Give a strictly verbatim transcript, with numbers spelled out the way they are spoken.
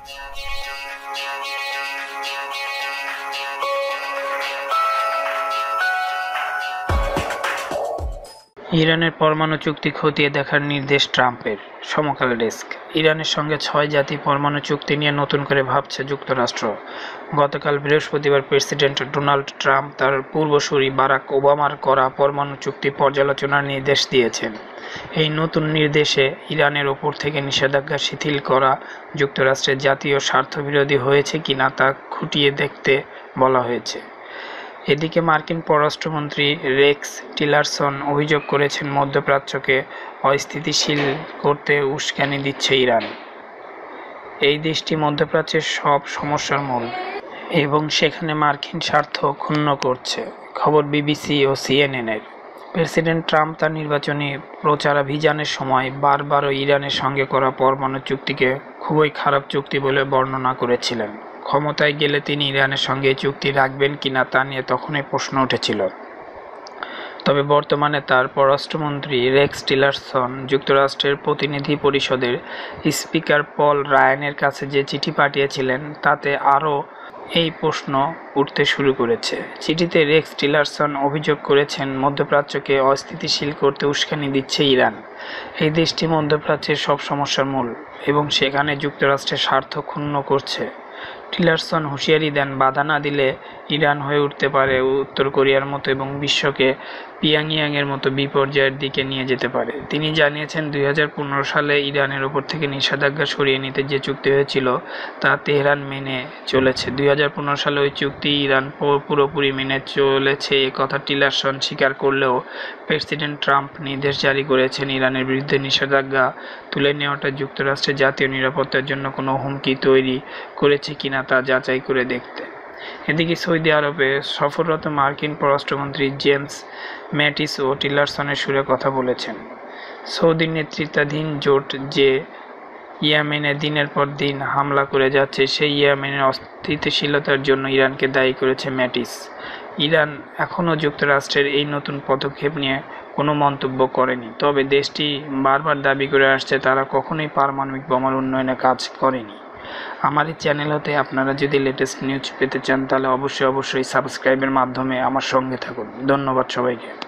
ইরানের পরমাণু চুক্তি খতিয়ে দেখার নির্দেশ ট্রাম্পের। সমকাল ডেস্ক। ইরানের সঙ্গে ছয় জাতি পরমাণু চুক্তি নিয়ে নতুন করে ভাবছে যুক্তরাষ্ট্র। গতকাল বৃহস্পতিবার প্রেসিডেন্ট ডোনাল্ড ট্রাম্প তার পূর্বসূরি বারাক ওবামার করা পরমাণু চুক্তি পর্যালোচনার নির্দেশ দিয়েছেন। এই নতুন নির্দেশে ইরানের ওপর থেকে নিষেধাজ্ঞা শিথিল করা যুক্তরাষ্ট্রের জাতীয় স্বার্থবিরোধী হয়েছে কিনা তা খুঁটিয়ে দেখতে বলা হয়েছে। এদিকে মার্কিন পররাষ্ট্রমন্ত্রী রেক্স টিলারসন অভিযোগ করেছেন, মধ্যপ্রাচ্যকে অস্থিতিশীল করতে উস্কানি দিচ্ছে ইরান। এই দেশটি মধ্যপ্রাচ্যের সব সমস্যার মূল এবং সেখানে মার্কিন স্বার্থ ক্ষুণ্ণ করছে। খবর বিবিসি ও সিএনএনের। প্রেসিডেন্ট ট্রাম্প তার নির্বাচনী প্রচারাভিযানের সময় বারবারও ইরানের সঙ্গে করা পরমাণু চুক্তিকে খুবই খারাপ চুক্তি বলে বর্ণনা করেছিলেন। ক্ষমতায় গেলে তিনি ইরানের সঙ্গে এই চুক্তি রাখবেন কিনা তা নিয়ে তখনই প্রশ্ন উঠেছিল। তবে বর্তমানে তার পররাষ্ট্রমন্ত্রী রেক্স টিলারসন যুক্তরাষ্ট্রের প্রতিনিধি পরিষদের স্পিকার পল রায়ানের কাছে যে চিঠি পাঠিয়েছিলেন তাতে আরও এই প্রশ্ন উঠতে শুরু করেছে। চিঠিতে রেক্স টিলারসন অভিযোগ করেছেন, মধ্যপ্রাচ্যকে অস্থিতিশীল করতে উস্কানি দিচ্ছে ইরান। এই দেশটি মধ্যপ্রাচ্যের সব সমস্যার মূল এবং সেখানে যুক্তরাষ্ট্রের স্বার্থ ক্ষুণ্ণ করছে। টিলারসন হুঁশিয়ারি দেন, বাধা না দিলে ইরান হয়ে উঠতে পারে উত্তর কোরিয়ার মতো এবং বিশ্বকে পিয়াংইয়াংয়ের মতো বিপর্যয়ের দিকে নিয়ে যেতে পারে। তিনি জানিয়েছেন, দুই হাজার পনেরো সালে ইরানের ওপর থেকে নিষেধাজ্ঞা সরিয়ে নিতে যে চুক্তি হয়েছিল তা তেহরান মেনে চলেছে। দুই হাজার পনেরো সালে ওই চুক্তি ইরান পুরোপুরি মেনে চলেছে এ কথা টিলারসন স্বীকার করলেও প্রেসিডেন্ট ট্রাম্প নির্দেশ জারি করেছেন ইরানের বিরুদ্ধে নিষেধাজ্ঞা তুলে নেওয়াটা যুক্তরাষ্ট্রের জাতীয় নিরাপত্তার জন্য কোনো হুমকি তৈরি করেছে কিনা তা যাচাই করে দেখতে। এদিকে সৌদি আরবে সফররত মার্কিন পররাষ্ট্রমন্ত্রী জেমস ম্যাটিস ও টিলারসনের সুরে কথা বলেছেন। সৌদি নেতৃত্বাধীন জোট যে ইয়েমেনে দিনের পর দিন হামলা করে যাচ্ছে, সেই ইয়েমেনের অস্থিতিশীলতার জন্য ইরানকে দায়ী করেছে ম্যাটিস। ইরান এখনও যুক্তরাষ্ট্রের এই নতুন পদক্ষেপ নিয়ে কোনো মন্তব্য করেনি, তবে দেশটি বারবার দাবি করে আসছে তারা কখনোই পারমাণবিক বোমার উন্নয়নে কাজ করেনি। আমার এই চ্যানেল হতে আপনারা যদি লেটেস্ট নিউজ পেতে চান তাহলে অবশ্যই অবশ্যই সাবস্ক্রাইবের মাধ্যমে আমার সঙ্গে থাকুন। ধন্যবাদ সবাইকে।